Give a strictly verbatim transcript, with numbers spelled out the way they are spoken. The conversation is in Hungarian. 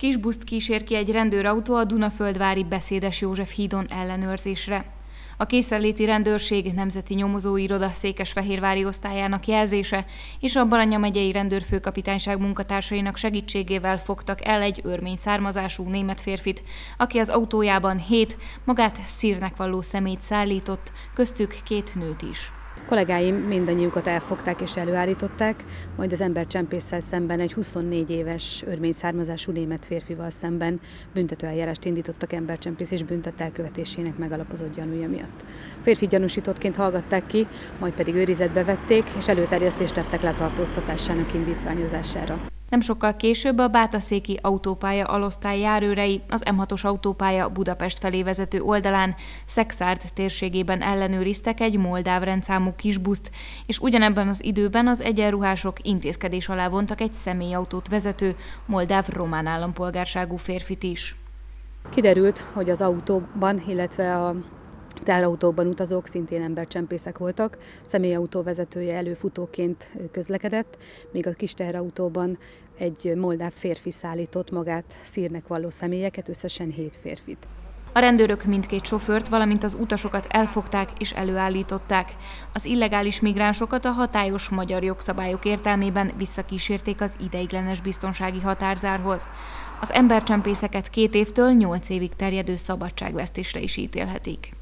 Kisbuszt kísér ki egy rendőrautó a Dunaföldvári Beszédes József hídon ellenőrzésre. A készenléti rendőrség nemzeti nyomozóiroda székesfehérvári osztályának jelzése és a Baranya megyei rendőrfőkapitányság munkatársainak segítségével fogtak el egy örmény származású német férfit, aki az autójában hét magát szírnek valló személyt szállított, köztük két nőt is. Kollégáim mindannyiukat elfogták és előállították, majd az embercsempésszel szemben egy huszonnégy éves örmény származású német férfival szemben büntetőeljárást indítottak embercsempész és büntet elkövetésének megalapozott gyanúja miatt. A férfi gyanúsítottként hallgatták ki, majd pedig őrizetbe vették, és előterjesztést tettek letartóztatásának indítványozására. Nem sokkal később a bátaszéki autópálya alosztály járőrei az M hatos autópálya Budapest felé vezető oldalán Szekszárd térségében ellenőriztek egy moldáv rendszámú kisbuszt, és ugyanebben az időben az egyenruhások intézkedés alá vontak egy személyautót vezető moldáv-román állampolgárságú férfit is. Kiderült, hogy az autóban, illetve a teherautóban utazók szintén embercsempészek voltak, személyautó vezetője előfutóként közlekedett, míg a kis teherautóban egy moldáv férfi szállított magát szírnek valló személyeket, összesen hét férfit. A rendőrök mindkét sofőrt, valamint az utasokat elfogták és előállították. Az illegális migránsokat a hatályos magyar jogszabályok értelmében visszakísérték az ideiglenes biztonsági határzárhoz. Az embercsempészeket két évtől nyolc évig terjedő szabadságvesztésre is ítélhetik.